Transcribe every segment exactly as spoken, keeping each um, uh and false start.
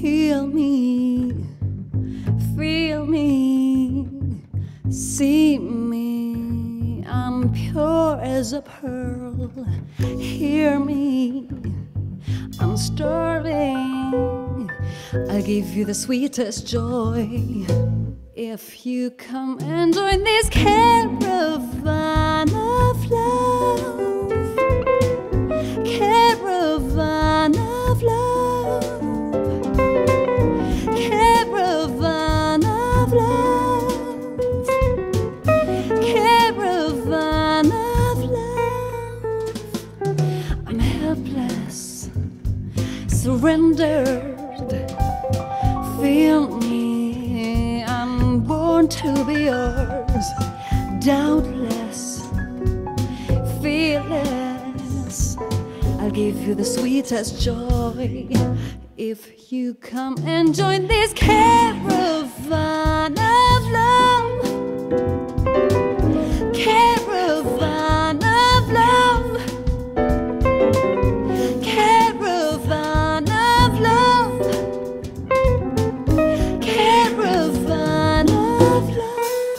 Heal me, feel me, see me. I'm pure as a pearl. Hear me, I'm starving. I'll give you the sweetest joy if you come and join this caravan of love. Caravan of love. Caravan of love. Caravan of love. I'm helpless, surrendered. Feel me, I'm born to be yours. Doubtless, fearless, I'll give you the sweetest joy if you come and join this caravan of love. Caravan of love. Caravan of love. Caravan of love.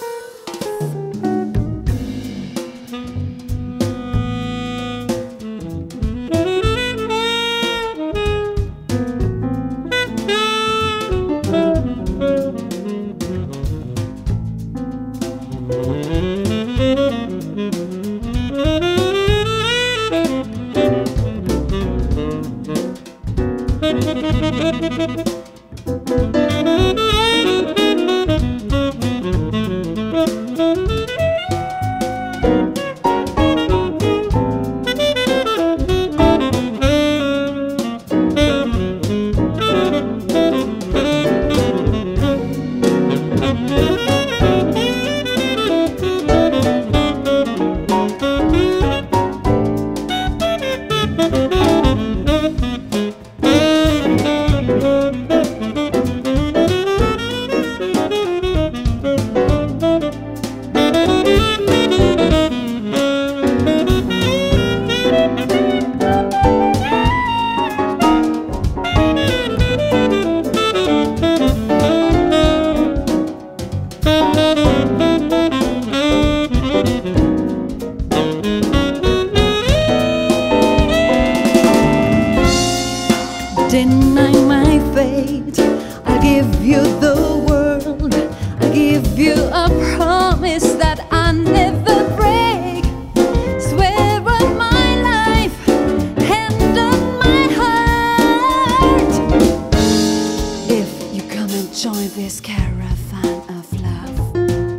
Deny my fate, I'll give you the world. I'll give you a promise that I never break. Swear on my life, hand on my heart. If you come and join this caravan of love.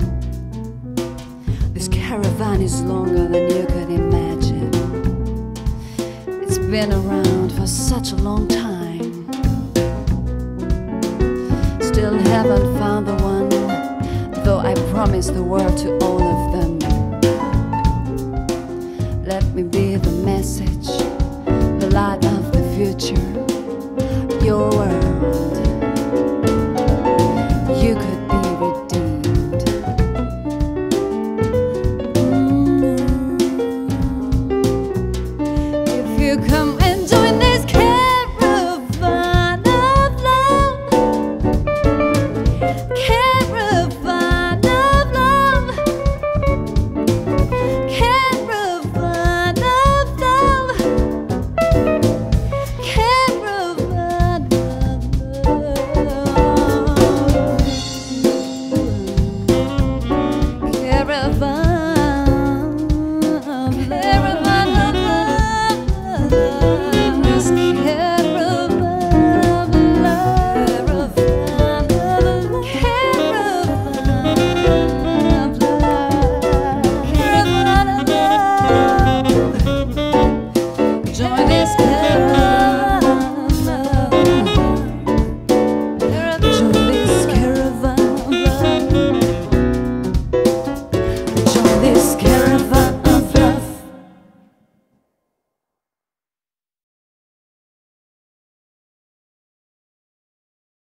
This caravan is longer than you could imagine. It's been around for such a long time. Still haven't found the one, though I promised the world to all of them.